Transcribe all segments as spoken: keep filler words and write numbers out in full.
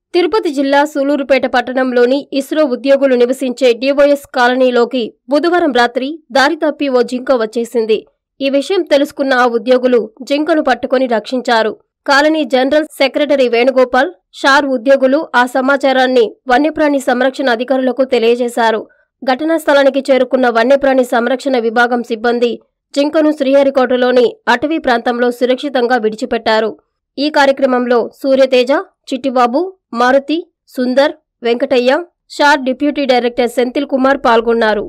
తిరుపతి జిల్లా సూలూరుపేట పట్టణంలోని ఇస్రో ఉద్యోగులు నివసించే డివైఎస్ కాలనీలోకి బుధవారం రాత్రి దారి తప్పి ఓ జింక వచ్చేసింది. ఈ విషయం తెలుసుకున్న ఆ ఉద్యోగులు జింకను పట్టుకుని రక్షించారు. Colony general secretary Venugopal, SHAR ఉద్యోగులు ఆ సమాచారాన్ని వన్యప్రాణి సంరక్షణ అధికారులకు తెలియజేశారు. ఘటనా స్థలానికి చేరుకున్న వన్యప్రాణి సంరక్షణ విభాగం సిబ్బంది జింకను శ్రీహరికోటలోని అటవీ ప్రాంతంలో సురక్షితంగా విడిచిపెట్టారు. ఈ కార్యక్రమంలో సూర్యతేజ, చిట్టిబాబు, మారుతి, సుందర్, వెంకటయ్య, షార్ డిప్యూటీ డైరెక్టర్ సెంథిల్ కుమార్ పాల్గొన్నారు.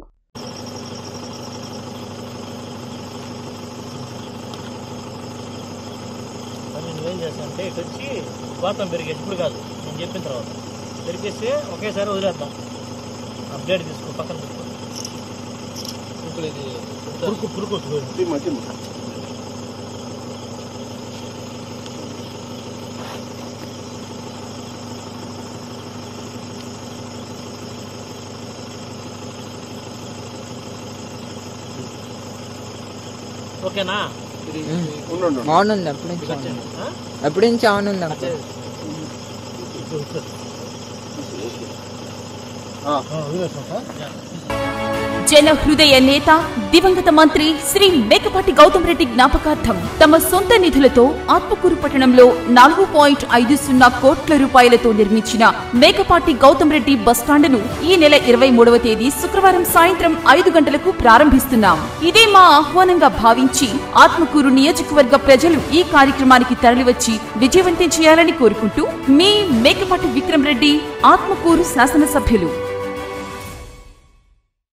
అప్డేట్ తీసుకో పక్కన పురుకు పురుకు ఓకేనా? ఆన్ ఉంది, అప్పుడు నుంచి అప్పుడు నుంచి ఆన్ ఉంది. జన హృదయ నేత దివంగత మంత్రి శ్రీ మేకపాటి గౌతమ్ రెడ్డి జ్ఞాపకార్థం తమ సొంత నిధులతో ఆత్మకూరు పట్టణంలో నాలుగు పాయింట్ ఐదు సున్నా కోట్ల రూపాయలతో నిర్మించిన మేకపాటి గౌతమ్ రెడ్డి బస్టాండును ఈ నెల ఇరవై మూడవ తేదీ శుక్రవారం సాయంత్రం ఐదు గంటలకు ప్రారంభిస్తున్నాం. ఇదే మా ఆహ్వానంగా భావించి ఆత్మకూరు నియోజకవర్గ ప్రజలు ఈ కార్యక్రమానికి తరలివచ్చి విజయవంతం చేయాలని కోరుకుంటూ మీ మేకపాటి విక్రమ్ రెడ్డి, ఆత్మకూరు శాసనసభ్యులు.